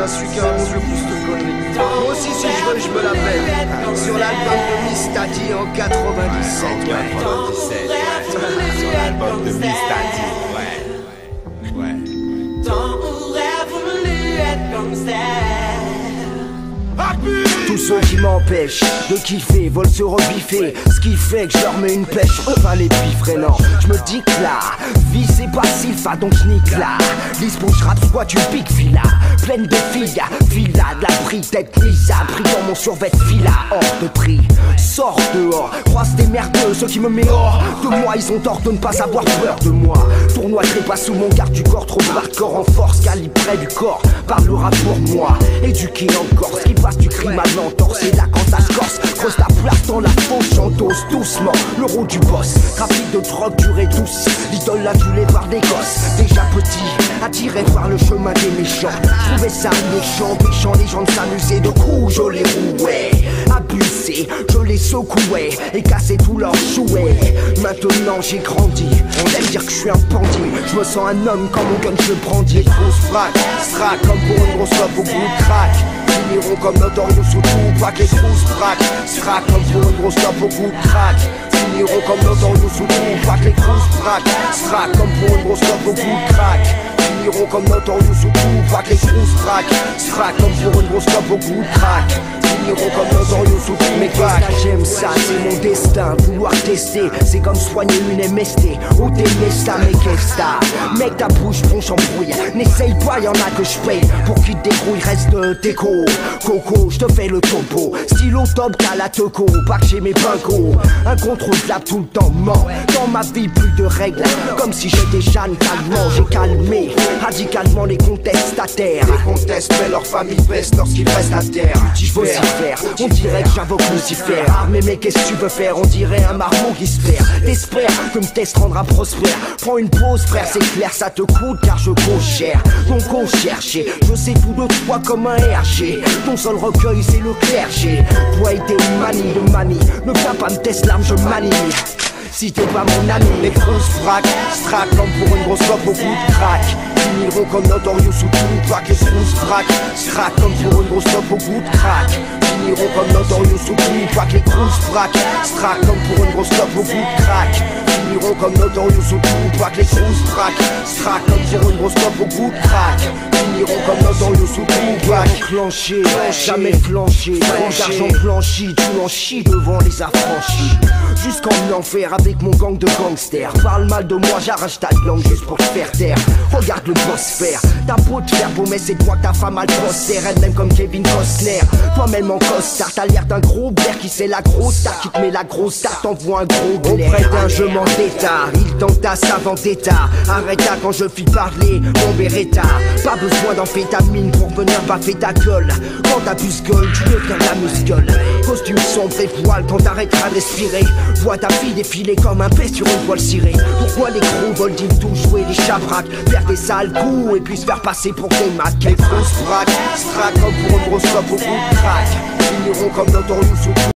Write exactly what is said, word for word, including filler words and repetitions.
ça suit carrément le pouce de conneries. Moi aussi si je veux je me la pète. Sur l'album de Miss Tati en quatre-vingt-dix-sept. quatre-vingt-dix-sept, ouais. Sur l'album de Miss Tati, ouais. Ouais. Tant aurait voulu être comme ça. Tous ceux qui m'empêchent de kiffer veulent se rebiffer. Ce qui fait que je leur mets une pêche, eux va les piffrer. Non, je me dis que la vie c'est pas si fa, donc je nique là. Lisbon je rappe, soit tu piques fila. Pleine de filles, villa, de la pris, tête lisa. Pris dans mon survêt fila, hors de prix. Sors dehors, croise des merdeux, ceux qui me mettent hors de moi, ils ont tort de ne pas avoir peur de moi. Tournoi trépas sous mon garde du corps, trop hardcore en force, calibre près du corps. Parlera pour moi, éduqué encore, ce qui passe du crime à l'entorse. Et là quand ça se corse, creuse ta place dans la fauche, j'endosse doucement le rôle du boss. Trafic de drogue dure et douce, l'idole adulée par des gosses. Déjà petit, attiré par le chemin des méchants. Trouvais ça méchant, péchant les gens de s'amuser. De coups je les rouais, abusé, je les secouais et cassé tous leurs jouets. Maintenant j'ai grandi, on aime dire que je suis un bandit. Je me sens un homme quand mon gun je le brandis. Les grosses fracs, strac comme pour une grosse clope au goût de crack. Finiront comme Notorious sous tout, pas que les grosses fracs. Strac comme pour une grosse clope au goût de crack. Finiront comme Notorious sous tout, pas que les grosses fracs. Strac comme pour une grosse clope au goût de crack. Finiront comme Notorious sous tout, pas que les grosses fracs. Strac comme pour une grosse clope au goût de crack. Finiront comme Notorious sous tout, mais quoi j'aime ça, c'est mon destin. Vouloir tester, c'est comme soigner une M S T. Ou t'aimer ça, mais qu'est-ce que mec ta bouche bronche en brouille. N'essaye pas, y'en a que je paye. Pour qu'il te débrouille, reste de déco. Coco, je te fais le topo. Stylo top, t'as la teco. Pas que j'ai mes pincos. Incontrôlable tout le temps, ment. Dans ma vie, plus de règles. Comme si j'étais Jeanne calmement. J'ai calmé radicalement les contestataires. Les contestent, mais leur famille baisse lorsqu'ils restent à terre. Tu faut s'y faire, on dirait que j'invoque Lucifer. Mais mais qu'est-ce que tu veux faire? On dirait un marmot qui se perd. T'espères que me test rendra prospère. Prends une pause, frère, c'est clair, ça te coûte car je coûte cher. Donc on cherchait, je sais tout de toi comme un R G. Ton seul recueil, c'est le clergé. Toi et tes manies de manie, ne viens pas me tester l'arme, je manie. Si t'es pas mon ami, les grosses fracs, strac comme pour une grosse clope au goût de crack. Finiront comme Notorious sous tout, pas que les grosses fracs. Strac comme pour une grosse clope au goût de crack. Finiront comme Notorious sous tout, pas que les grosses fracs. Strac comme pour une grosse clope au goût de crack. Finiront comme Notorious sous tout, pas que les grosses fracs. Strac comme pour une grosse clope au goût de crack. Finiront comme Notorious sous tout, pas clenché, jamais flanché. Quand d'argent blanchi, tu en chies devant les affranchis. Jusqu'en enfer avec mon gang de gangsters. Parle mal de moi, j'arrache ta langue juste pour te faire taire. Regarde le boss faire, t'as beau te faire beau, mais c'est toi que ta femme a le poster. Elle-même comme Kevin Costner, toi-même en costard. T'as l'air d'un gros blaire qui c'est la grosse star, qui te met la grosse star, t'envoie un gros blaire. Auprès d'un jeu d'état, il tenta sa vendetta. Arrêta quand je fis parler mon Beretta. Pas besoin d'amphétamine pour venir baffer ta gueule. Quand ta puce gueule, tu deviens la muscule. Costume sombre et voile quand t'arrêteras de respirer. Vois ta fille défiler comme un pet sur une voile cirée. Pourquoi les gros veulent ils tout jouer les chabraques, faire des sales coups et puis se faire passer pour des macs. Les grosses braques, strac comme pour une grosse clope au bout de crack. Finiront comme Notorious sous